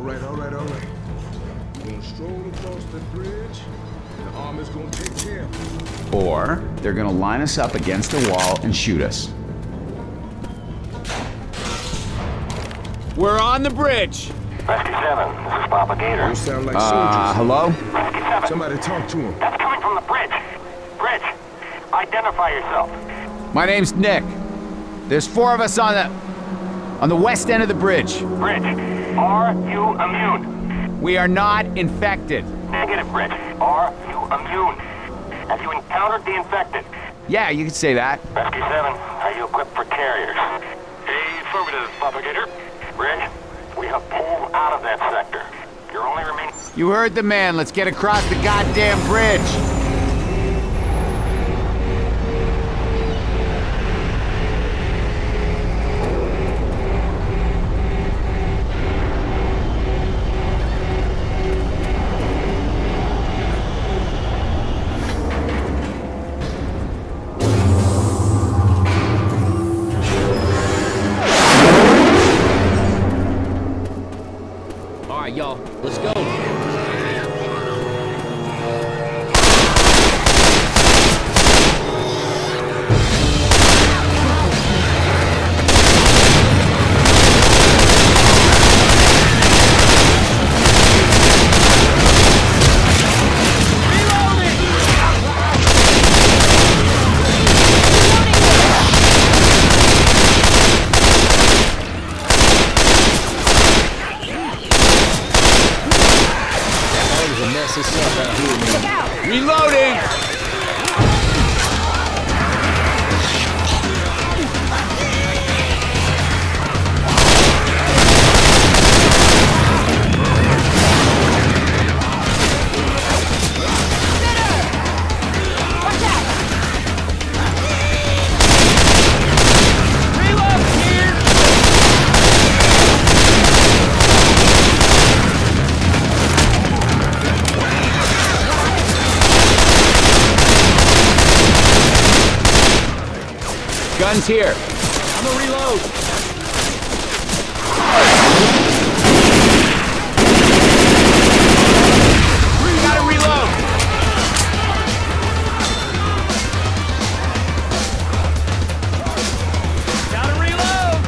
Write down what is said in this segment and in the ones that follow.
All right. We're gonna stroll across the bridge, and the armor's gonna take care of it. Or they're gonna line us up against a wall and shoot us. We're on the bridge. Rescue 7, this is Propagator. You sound like soldiers. Hello? Rescue 7. Somebody talk to him. That's coming from the bridge. Bridge, identify yourself. My name's Nick. There's 4 of us on the west end of the bridge. Bridge, are you immune? We are not infected. Negative, Bridge. Are you immune? Have you encountered the infected? Yeah, you could say that. Rescue 7, are you equipped for carriers? Affirmative, Propagator. Bridge, we have pulled out of that sector. Your only remaining... You heard the man. Let's get across the goddamn bridge. Y'all, let's go. Reloading! Guns here. I'm gonna reload. Gotta reload. Gotta reload.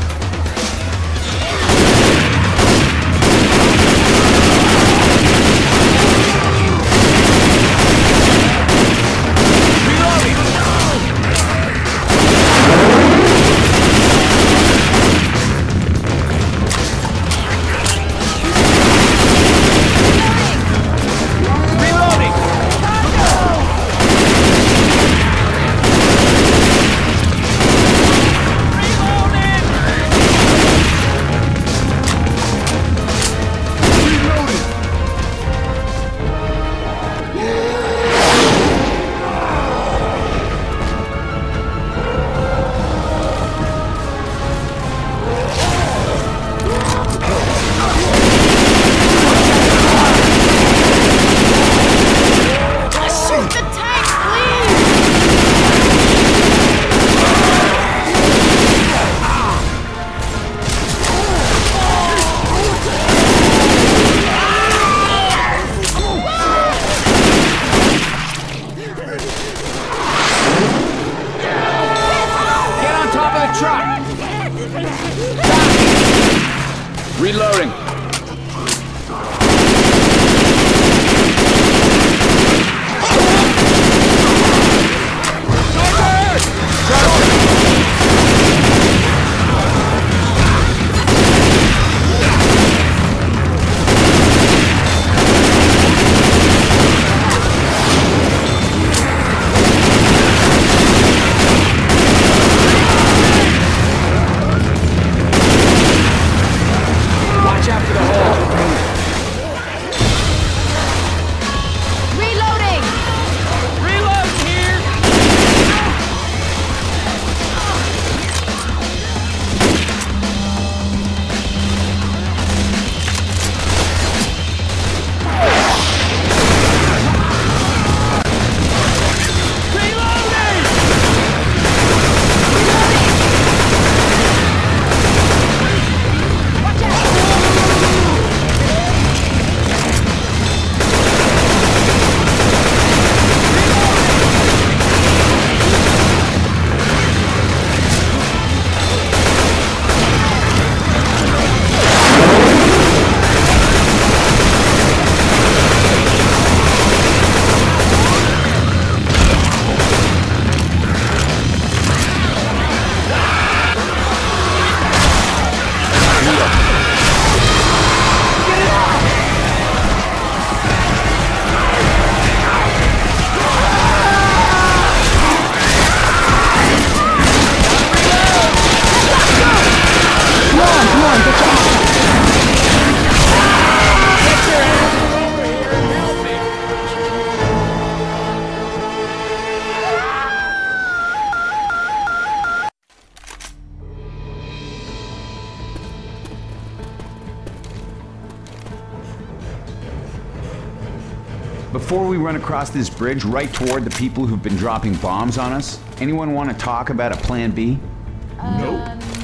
Reloading. Watch out Before we run across this bridge right toward the people who've been dropping bombs on us, anyone want to talk about a plan B? Nope.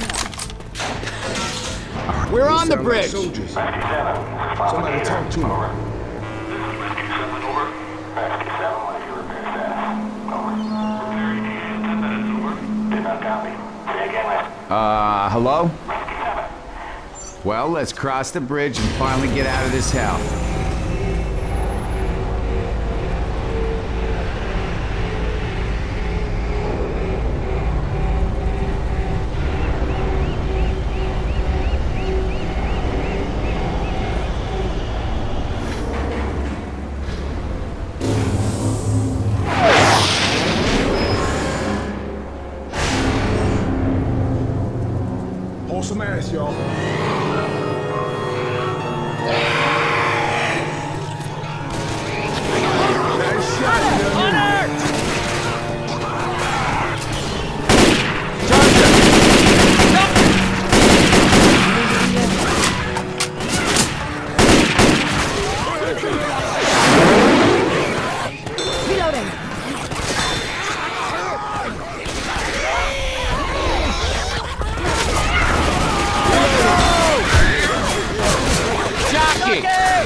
We're on the Sound like bridge. soldiers. 57. Somebody talk to him. Over. This is Rescue 7, over. Rescue 7, what is your repair status? Over. Repairing in 10 minutes, over. Did not copy. Say again, Hello? Rescue 7. Well, let's cross the bridge and finally get out of this hell. Hold some ass, y'all. Nice shot, youngin'. Jockey!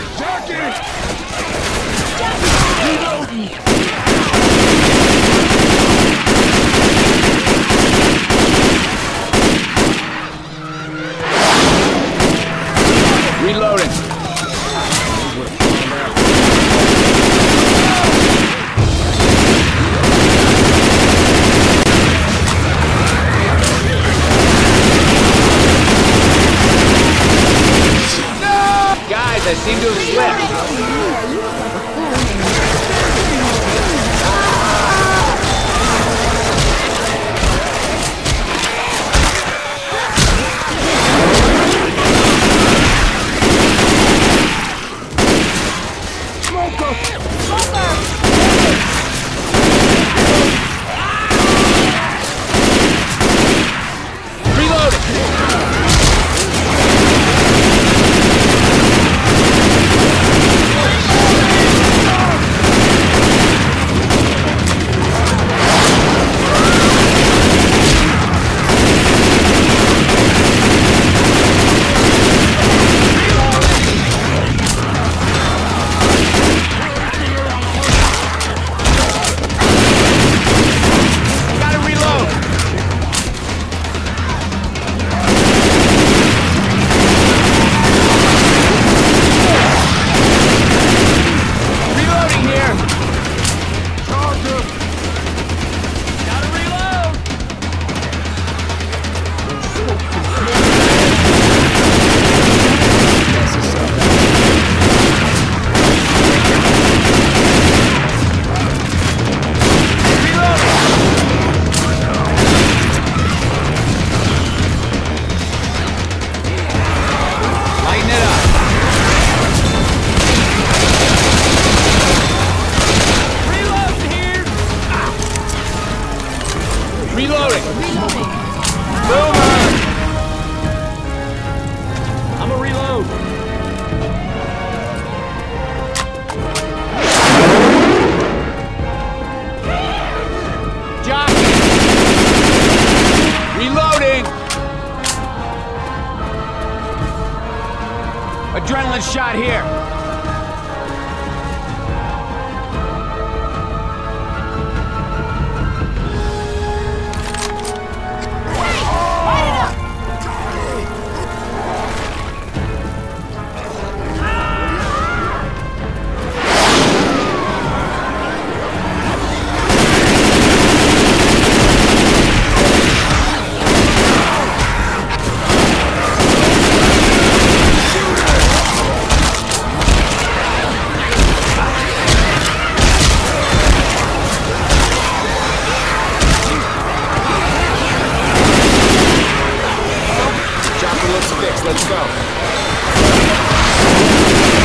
Reloading. Guys, I seem to have slipped. Adrenaline shot here. Let's go.